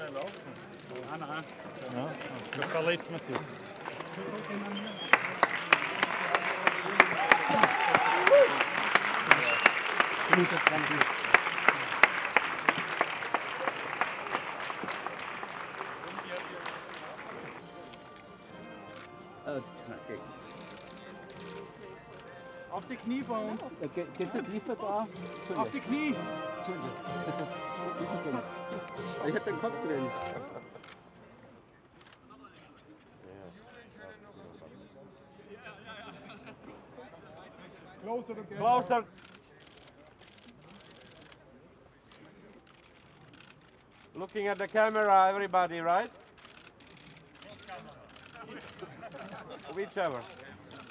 Ja, da verletzt man sich. Auf die Knie vor uns. Geht's nicht tiefer da? Auf die Knie. Entschuldigung. Ich hab den Kopf drin. Closer again. Closer. Looking at the camera, everybody, right? Whichever.